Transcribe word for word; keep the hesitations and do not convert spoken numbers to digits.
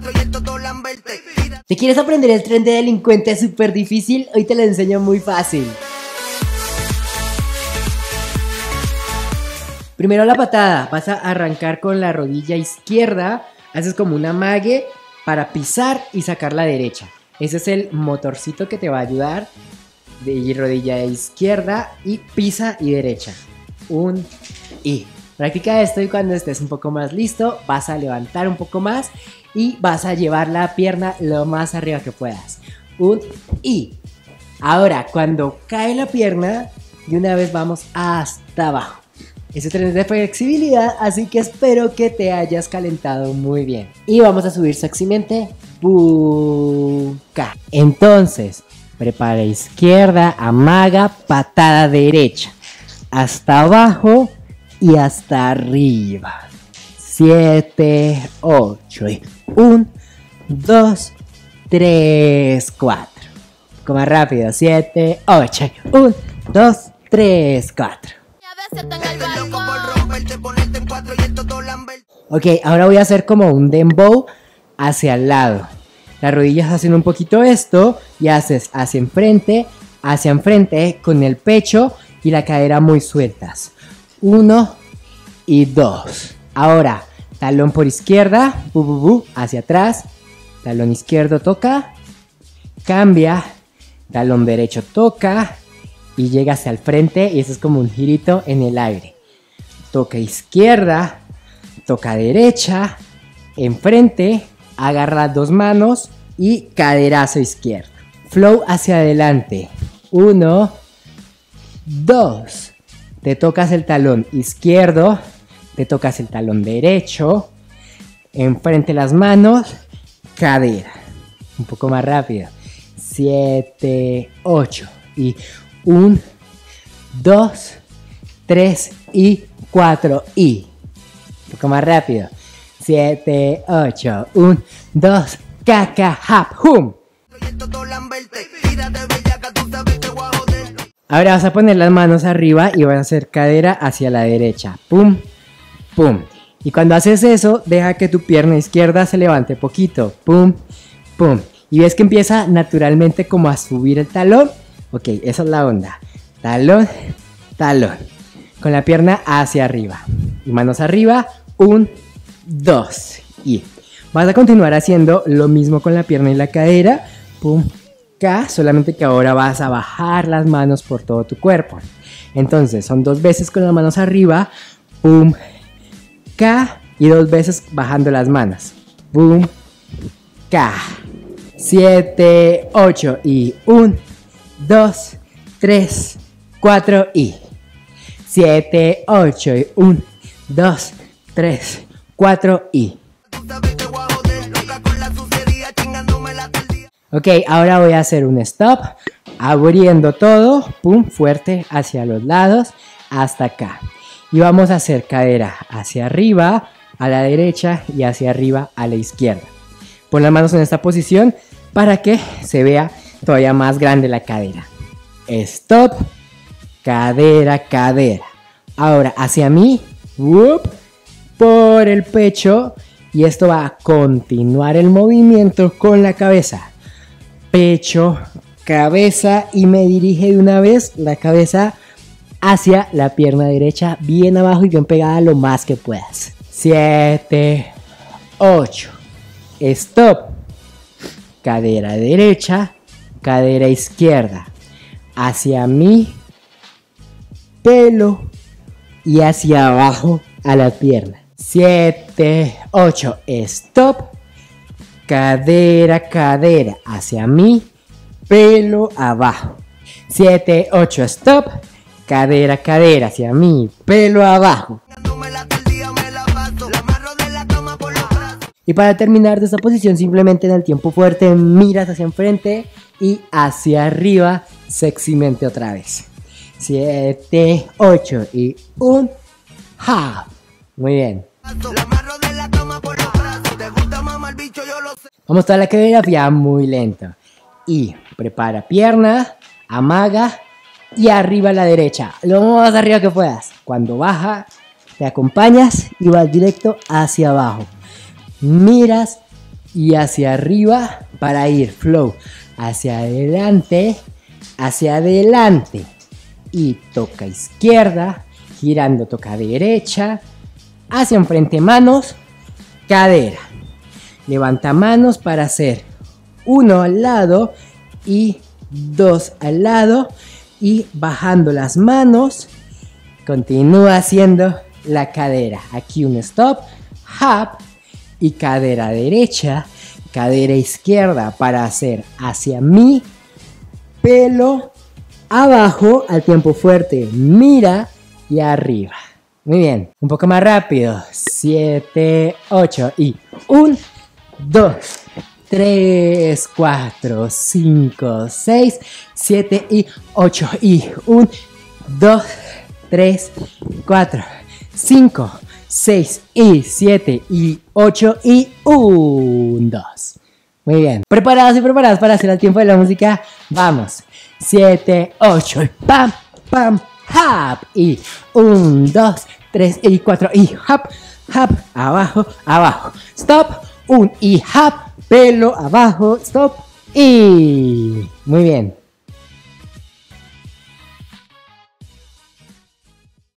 ¿Te quieres aprender el tren de delincuente súper difícil? Hoy te lo enseño muy fácil. Primero la patada, vas a arrancar con la rodilla izquierda, haces como un amague para pisar y sacar la derecha. Ese es el motorcito que te va a ayudar. De rodilla izquierda y pisa y derecha. Un y. Practica esto y cuando estés un poco más listo, vas a levantar un poco más y vas a llevar la pierna lo más arriba que puedas. Un y. Ahora, cuando cae la pierna, de una vez vamos hasta abajo. Ese tren es de flexibilidad, así que espero que te hayas calentado muy bien. Y vamos a subir sexymente. Buca. Entonces, prepara izquierda, amaga, patada derecha. Hasta abajo y hasta arriba. siete, ocho. uno, dos, tres, cuatro. Un poco más rápido. siete, ocho. uno, dos, tres, cuatro. Ok, ahora voy a hacer como un dembow hacia el lado. Las rodillas hacen un poquito esto y haces hacia enfrente, hacia enfrente con el pecho y la cadera muy sueltas. Uno y dos. Ahora, talón por izquierda, bu, bu, bu, hacia atrás. Talón izquierdo toca, cambia, talón derecho toca y llega hacia el frente y eso es como un girito en el aire. Toca izquierda, toca derecha, enfrente, agarra dos manos y caderazo izquierdo. Flow hacia adelante. Uno, dos. Te tocas el talón izquierdo, te tocas el talón derecho, enfrente las manos, cadera. Un poco más rápido. Siete, ocho. Y un, dos, tres y cuatro y. Un poco más rápido. siete, ocho. uno, dos, caca, hap, hum. Ahora vas a poner las manos arriba y vas a hacer cadera hacia la derecha. Pum, pum. Y cuando haces eso, deja que tu pierna izquierda se levante poquito. Pum, pum. Y ves que empieza naturalmente como a subir el talón. Ok, esa es la onda. Talón, talón. Con la pierna hacia arriba. Y manos arriba. Un, dos. Y vas a continuar haciendo lo mismo con la pierna y la cadera. Pum, ca. Solamente que ahora vas a bajar las manos por todo tu cuerpo. Entonces son dos veces con las manos arriba. Pum, ca. Y dos veces bajando las manos. Pum, ca. Siete, ocho y un, dos, tres, cuatro y. Siete, ocho y un, dos, tres, cuatro y. Ok, ahora voy a hacer un stop, abriendo todo, pum, fuerte hacia los lados, hasta acá. Y vamos a hacer cadera hacia arriba, a la derecha y hacia arriba a la izquierda. Pon las manos en esta posición para que se vea todavía más grande la cadera. Stop, cadera, cadera. Ahora hacia mí, whoop, por el pecho. Y esto va a continuar el movimiento con la cabeza. Pecho, cabeza y me dirige de una vez la cabeza hacia la pierna derecha, bien abajo y bien pegada lo más que puedas. siete, ocho. Stop. Cadera derecha, cadera izquierda. Hacia mi pelo y hacia abajo a la pierna. siete, ocho. Stop. Cadera, cadera. Hacia mi pelo abajo. siete, ocho. Stop. Cadera, cadera. Hacia mi pelo abajo. Y para terminar de esta posición, simplemente en el tiempo fuerte, miras hacia enfrente y hacia arriba, sexymente otra vez. siete, ocho y un half. Muy bien. Vamos a la coreografía muy lento. Y prepara pierna, amaga y arriba a la derecha. Lo más arriba que puedas. Cuando baja, te acompañas y vas directo hacia abajo. Miras y hacia arriba para ir flow hacia adelante, hacia adelante y toca izquierda, girando toca derecha, hacia enfrente manos, cadera, levanta manos para hacer uno al lado y dos al lado y bajando las manos, continúa haciendo la cadera, aquí un stop, hop y cadera derecha, cadera izquierda para hacer hacia mí, pelo, abajo, al tiempo fuerte, mira y arriba. Muy bien, un poco más rápido, siete, ocho y uno, dos, tres, cuatro, cinco, seis, siete y ocho y uno, dos, tres, cuatro, cinco, seis y siete y ocho y uno, dos. Muy bien. ¿Preparados y preparadas para hacer el tiempo de la música? Vamos. siete, ocho y pam, pam, hop. Y uno, dos, tres y cuatro y hop, hop. Abajo, abajo. Stop. Un y hop. Pelo abajo. Stop. Y... Muy bien.